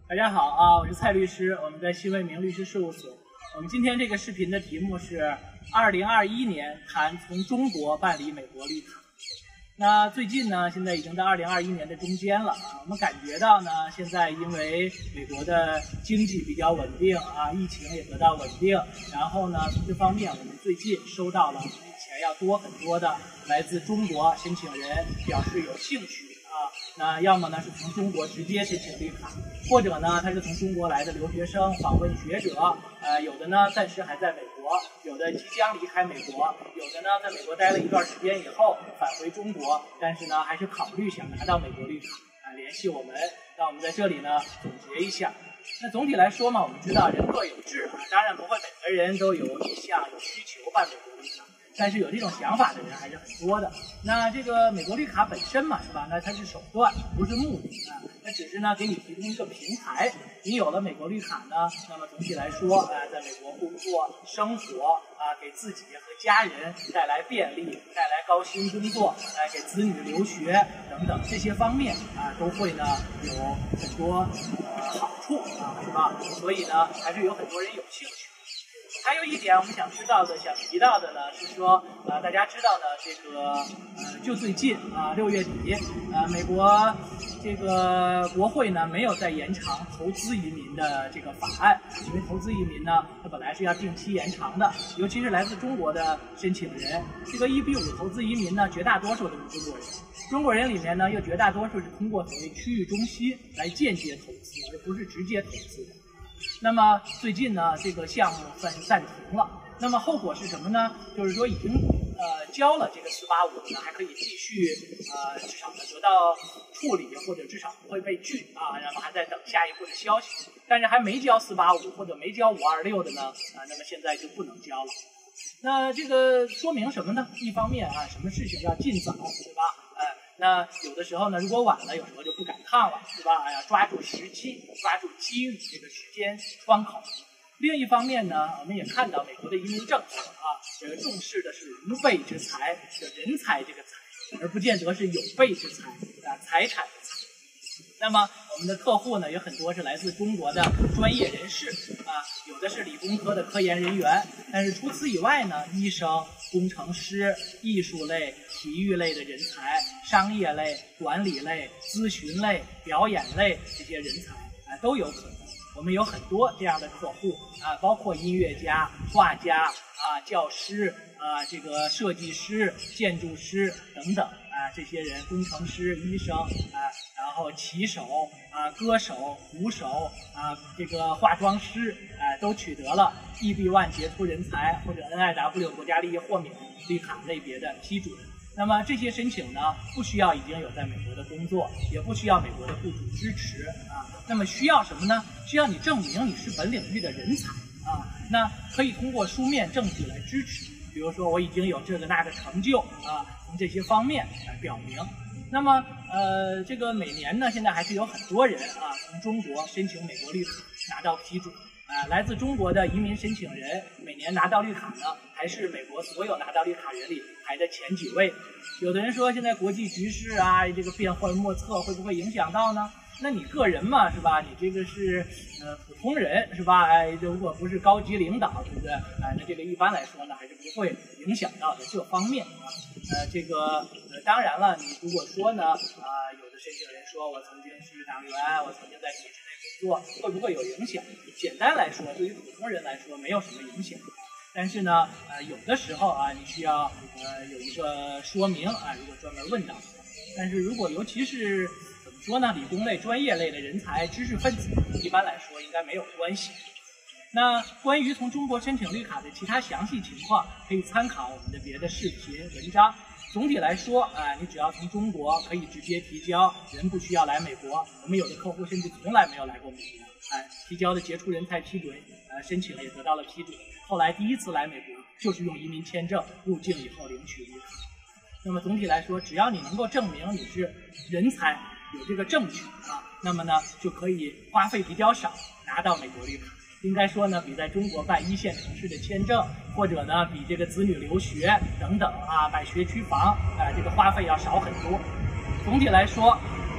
大家好啊，我是蔡律师，我们在新为民律师事务所。我们今天这个视频的题目是2021年谈从中国办理美国绿卡。那最近呢，现在已经到2021年的中间了啊，我们感觉到呢，现在因为美国的经济比较稳定啊，疫情也得到稳定，然后呢，从这方面我们最近收到了比以前要多很多的来自中国申请人表示有兴趣啊，那要么呢是从中国直接申请绿卡，或者呢他是从中国来的留学生、访问学者，有的呢暂时还在美国，有的即将离开美国，有的呢在美国待了一段时间以后返回中国，但是呢还是考虑想拿到美国绿卡联系我们。那我们在这里呢总结一下。那总体来说嘛，我们知道人各有志啊，当然不会每个人都有意向、有需求办美国绿卡。但是有这种想法的人还是很多的。那这个美国绿卡本身嘛，是吧？那它是手段，不是目的啊。那只是呢给你提供一个平台。你有了美国绿卡呢，那么总体来说，在美国工作、生活啊，给自己和家人带来便利，带来高薪工作，给子女留学等等这些方面啊，都会呢有很多好处啊，是吧？所以呢，还是有很多人有兴趣。还有一点我们想提到的呢，是说大家知道呢，这个就最近啊6月底美国这个国会呢没有再延长投资移民的这个法案，因为投资移民呢它本来是要定期延长的，尤其是来自中国的申请人，这个1:5投资移民呢绝大多数都是中国人，中国人里面呢又绝大多数是通过所谓区域中心来间接投资，而不是直接投资的。那么最近呢，这个项目算是暂停了。那么后果是什么呢？就是说已经交了这个485呢，还可以继续至少呢得到处理，或者至少不会被拒啊。然后还在等下一步的消息。但是还没交485或者没交526的呢那么现在就不能交了。那这个说明什么呢？一方面啊，什么事情要尽早，对吧？那有的时候呢，如果晚了，有时候就不赶趟了，是吧？抓住时机，抓住机遇这个时间窗口。另一方面呢，我们也看到美国的移民政策啊，这个重视的是无备之财，人才这个财，而不见得是有备之财财产的财。那么我们的客户呢，有很多是来自中国的专业人士啊，有的是理工科的科研人员，但是除此以外呢，医生、工程师、艺术类、体育类的人才、商业类、管理类、咨询类、表演类这些人才都有可能。我们有很多这样的客户啊，包括音乐家、画家啊、教师啊、这个设计师、建筑师等等这些人，工程师、医生然后棋手歌手、鼓手这个化妆师都取得了 EB-1 杰出人才或者 NIW 国家利益豁免绿卡类别的批准。那么这些申请呢，不需要已经有在美国的工作，也不需要美国的雇主支持那么需要什么呢？需要你证明你是本领域的人才那可以通过书面证据来支持，比如说我已经有这个那个成就从这些方面来表明。那么这个每年呢，现在还是有很多人从中国申请美国绿卡拿到批准来自中国的移民申请人每年拿到绿卡呢，还是美国所有拿到绿卡人里排在前几位。有的人说现在国际局势这个变幻莫测，会不会影响到呢？那你个人嘛，是吧？你这个是普通人，是吧？如果不是高级领导，对不对？那这个一般来说呢，还是不会影响到的这方面这个当然了，你如果说呢有的申请人说我曾经是党员，我曾经在体制内工作，会不会有影响？简单来说，对于普通人来说没有什么影响。但是呢有的时候你需要有一个说明如果专门问到。但是如果尤其是怎么说呢，理工类、专业类的人才、知识分子，一般来说应该没有关系。那关于从中国申请绿卡的其他详细情况，可以参考我们的别的视频文章。总体来说你只要从中国可以直接提交，人不需要来美国。我们有的客户甚至从来没有来过美国提交的杰出人才批准申请了也得到了批准，后来第一次来美国就是用移民签证入境以后领取绿卡。那么总体来说，只要你能够证明你是人才，有这个证据那么呢就可以花费比较少拿到美国绿卡。应该说呢，比在中国办一线城市的签证，或者呢比这个子女留学等等买学区房这个花费要少很多。总体来说，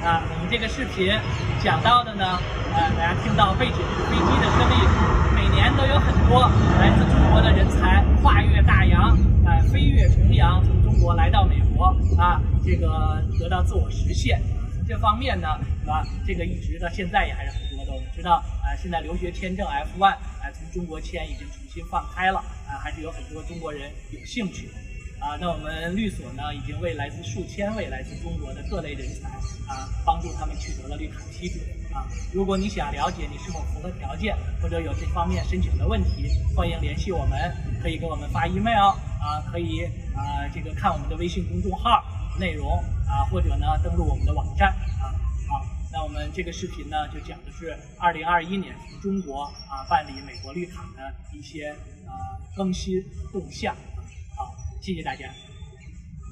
我们这个视频讲到的呢，大家听到背景是飞机的声音，每年都有很多来自中国的人才跨越大洋，飞越重洋，从中国来到美国这个得到自我实现。从这方面呢，是吧？这个一直到现在也还是很多的。我们知道现在留学签证 F1 从中国签已经重新放开了还是有很多中国人有兴趣的。那我们律所呢，已经为来自数千位来自中国的各类人才帮助他们取得了绿卡批准如果你想了解你是否符合条件，或者有这方面申请的问题，欢迎联系我们，可以给我们发 email可以这个看我们的微信公众号内容或者呢登录我们的网站好，那我们这个视频呢就讲的是2021年从中国办理美国绿卡的一些更新动向。好，谢谢大家。